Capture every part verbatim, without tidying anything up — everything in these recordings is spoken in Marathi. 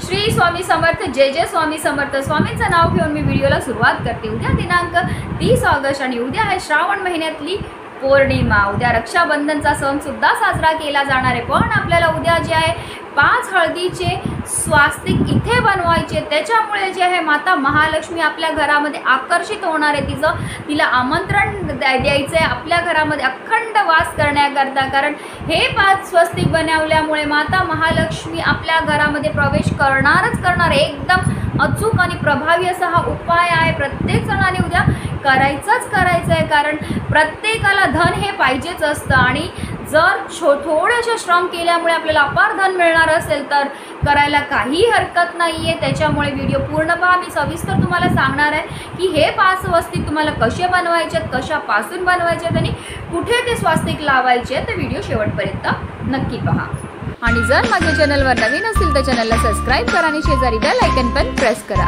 श्री स्वामी समर्थ, जय जय स्वामी समर्थ। स्वामींचं नाव घेऊन मी व्हिडिओला सुरुवात करते। उद्या दिनांक तीस ऑगस्ट आणि उद्या आहे श्रावण महिन्यातली पौर्णिमा। उद्या रक्षाबंधनचा सण सुद्धा साजरा केला जाणार आहे। पण आपल्याला उद्या जे आहे पाच हळदीचे स्वास्तिक इथे बनवायचे, त्याच्यामुळे जे आहे माता महालक्ष्मी आपल्या घरामध्ये आकर्षित होणार आहे। तिचं तिला आमंत्रण द्यायचं आहे आपल्या घरामध्ये अखंड वास करण्याकरता। कारण हे पाच स्वस्तिक बनवल्यामुळे माता महालक्ष्मी आपल्या घरामध्ये प्रवेश करणारच करणार आहे। एकदम अचूक आणि प्रभावी असा हा उपाय आहे। प्रत्येक जणाने उद्या करायचंच करायचं आहे, कारण प्रत्येकाला धन हे पाहिजेच असतं आणि जर छो थोडेसे श्रम केल्यामुळे आपल्याला अपार धन मिळणार असेल तर करायला काही हरकत नाही आहे। त्याच्यामुळे व्हिडिओ पूर्ण पहा। मी सविस्तर तुम्हाला सांगणार आहे की हे पाच स्वस्तिक तुम्हाला कसे बनवायचे आहेत, कशापासून बनवायचे आहेत आणि कुठे ते स्वस्तिक लावायचे आहेत। तर व्हिडिओ शेवटपर्यंत नक्की पहा। आणि जर माझ्या चॅनलवर नवीन असेल तर चॅनलला सबस्क्राईब करा आणि शेजारी बेल आयकॉन पण प्रेस करा।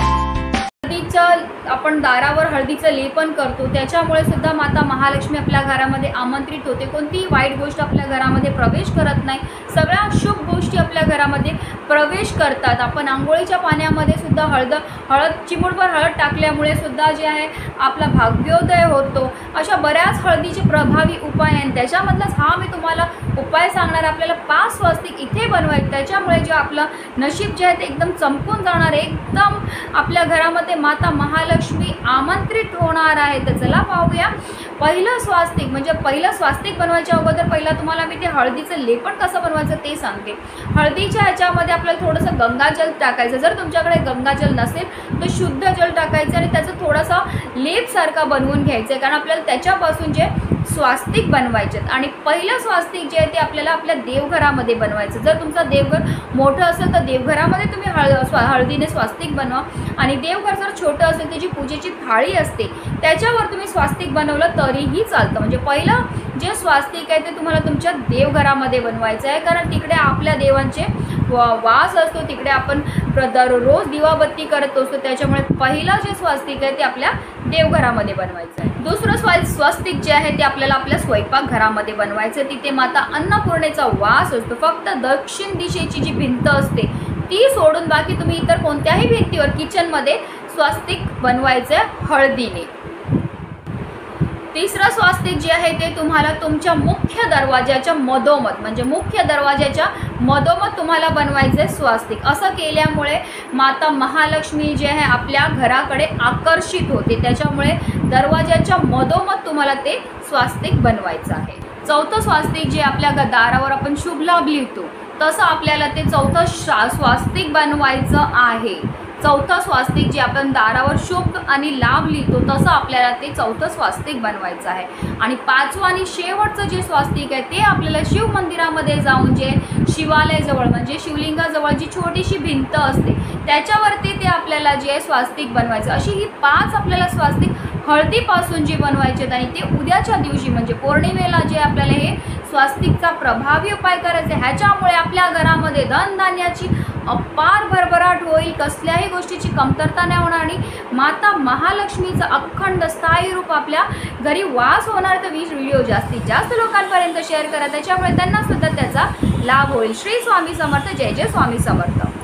हळदीचं आपण दारावर हळदीचं लेपन करतो, त्याच्यामुळे सुद्धा माता महालक्ष्मी आपल्या घरामध्ये आमंत्रित होते। कोणतीही वाईट गोष्ट आपल्या घरामध्ये प्रवेश करत नाही, सगळ्या शुभ गोष्टी आपल्या घरामध्ये प्रवेश करतात। आपण आंघोळीच्या पाण्यामध्ये सुद्धा हळद हळद चिमूटभर हळद टाकल्यामुळे सुद्धा जे आहे आपला भाग्योदय होतो। अशा बऱ्याच हळदीचे प्रभावी उपाय आहेत, त्याच्यामधलाच हा मी तुम्हाला उपाय सांगणार। आपल्याला पाच स्वस्तिक इथे बनवायचे, त्याच्यामुळे जे आपलं नशीब जे आहे ते एकदम चमकून जाणार, एकदम आपल्या घरामध्ये माता महालक्ष्मी आमंत्रित होणार आहे। तर चला पाहूया। पहिलं स्वास्तिक म्हणजे पहिलं स्वास्तिक बनवायच्या अगोदर पहिला तुम्हाला मी ते हळदीचं लेपन कसं बनवायचं ते सांगते। हळदीच्या ह्याच्यामध्ये आपल्याला थोडंसं गंगाजल टाकायचं। जर तुमच्याकडे गंगाजल नसेल तर शुद्ध जल टाकायचं आणि त्याचं थोडासा लेपसारखा बनवून घ्यायचं आहे, कारण आपल्याला त्याच्यापासून जे स्वास्तिक बनवायचे आहेत। आणि पहिलं स्वास्तिक जे आहे ते आपल्याला आपल्या देवघरामध्ये बनवायचं। जर तुमचं देवघर मोठं असेल तर देवघरामध्ये तुम्ही हळ स्वा हळदीने स्वास्तिक बनवा, आणि देवघर जर छोटं असेल त्याची पूजेची थाळी असते त्याच्यावर तुम्ही स्वास्तिक बनवलं तरीही चालतं। म्हणजे पहिलं जे स्वास्तिक आहे ते तुम्हाला तुमच्या देवघरामध्ये बनवायचं आहे, कारण तिकडे आपल्या देवांचे वास असतो, तिकडे आपण दररोज दिवाबत्ती करत असतो। त्याच्यामुळे पहिलं जे स्वास्तिक आहे ते आपल्या देवघरामध्ये बनवायचं आहे। दुसरं स्वा स्वस्तिक जे आहे ते आपल्याला आपल्या स्वयंपाकघरामध्ये बनवायचं आहे। तिथे माता अन्नपूर्णेचा वास असतो। फक्त दक्षिण दिशेची जी भिंत असते ती सोडून बाकी तुम्ही इतर कोणत्याही भिंतीवर किचनमध्ये स्वस्तिक बनवायचं आहे हळदीने। तिसरं स्वास्तिक जे आहे ते तुम्हाला तुमच्या मुख्य दरवाजाच्या मधोमध म्हणजे मुख्य दरवाजाच्या मधोमध तुम्हाला बनवायचं आहे स्वास्तिक। असं केल्यामुळे माता महालक्ष्मी जे आहे आपल्या घराकडे आकर्षित होते, त्याच्यामुळे दरवाजाच्या मधोमध तुम्हाला ते स्वास्तिक बनवायचं आहे। चौथं स्वास्तिक जे आपल्या दारावर आपण शुभ लाभ लिहितो तसं आपल्याला ते चौथं स्वास्तिक बनवायचं आहे। चौथं स्वास्तिक जे आपण दारावर शुभ आणि लाभ लिहितो तसं आपल्याला ते चौथं स्वास्तिक बनवायचं आहे। आणि पाचवं आणि शेवटचं जे स्वास्तिक आहे ते आपल्याला शिव मंदिरामध्ये जाऊन जे शिवालयाजवळ म्हणजे शिवलिंगाजवळ जी छोटीशी भिंत असते त्याच्यावरती ते आपल्याला जे स्वास्तिक बनवायचं। अशी ही पाच आपल्याला स्वास्तिक हळदीपासून जी बनवायचे आहेत, आणि ते उद्याच्या दिवशी म्हणजे पौर्णिमेला जे आपल्याला हे स्वास्तिकचा प्रभावी उपाय करायचा आहे। ह्याच्यामुळे आपल्या घरामध्ये धनधान्याची अपार भरभराट होईल, कसल्याही गोष्टीची कमतरता नाही होणार आणि माता महालक्ष्मीचं अखंड स्थायी रूप आपल्या घरी वास होणार। तर वीज व्हिडिओ जास्तीत जास्त लोकांपर्यंत शेअर करा, त्याच्यामुळे त्यांना सुद्धा त्याचा लाभ होईल। श्री स्वामी समर्थ, जय जय स्वामी समर्थ।